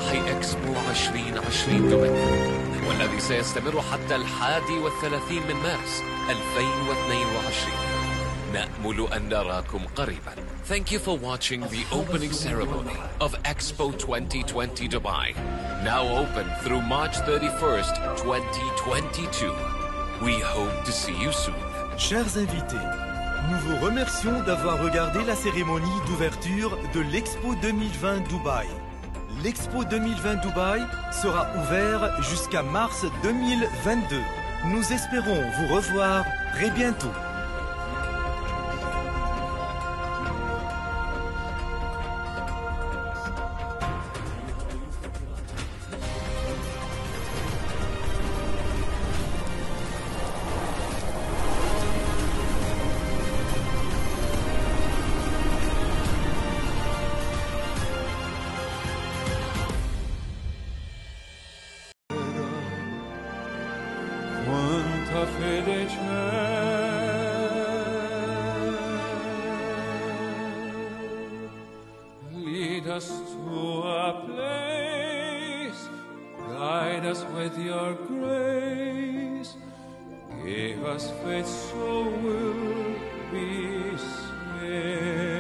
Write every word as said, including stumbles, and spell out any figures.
أفراح إكسبو عشرين عشرين دبي، والذي سيستمر حتى الحادي والثلاثين من مارس ألفين واثنين وعشرين. نأمل أن نراكم قريبا. Thank you for watching the opening ceremony of Expo twenty twenty Dubai, now open through March thirty-first, twenty twenty-two. We hope to see you soon. Chers invités, nous vous remercions d'avoir regardé la cérémonie d'ouverture de l'Expo deux mille vingt Dubaï. L'Expo deux mille vingt Dubaï sera ouvert jusqu'à mars deux mille vingt-deux. Nous espérons vous revoir très bientôt. Quanta fede c'è, lead us to a place, guide us with your grace, give us faith so we'll be saved.